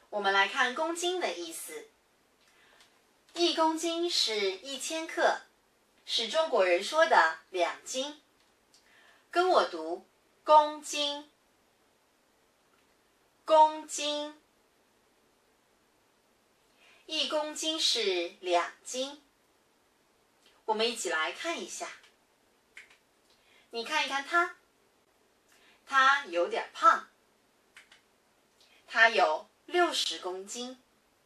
我们来看公斤的意思。1公斤是1000克，是中国人说的2斤。跟我读公斤，公斤。1公斤是2斤。我们一起来看一下。你看一看它有点胖，它有60公斤，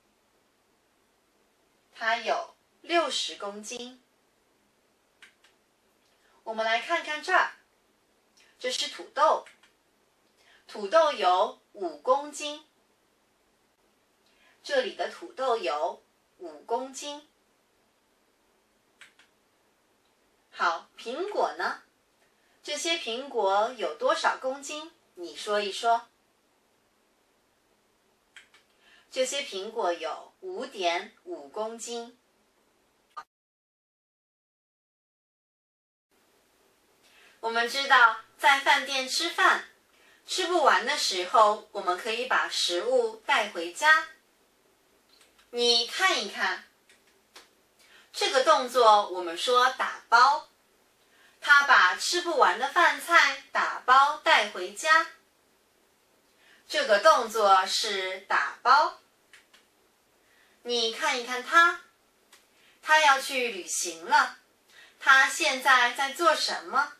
它有60公斤。我们来看看这儿，这是土豆，土豆有5公斤，这里的土豆有5公斤。好，苹果呢？这些苹果有多少公斤？你说一说。这些苹果有5.5公斤。我们知道，在饭店吃饭，吃不完的时候，我们可以把食物带回家。你看一看，这个动作我们说打包。他把吃不完的饭菜打包带回家。这个动作是打包。你看一看他要去旅行了，他现在在做什么？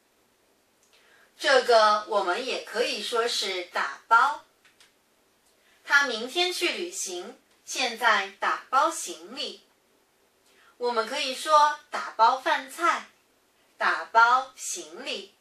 这个我们也可以说是打包。他明天去旅行，现在打包行李。我们可以说打包饭菜，打包行李。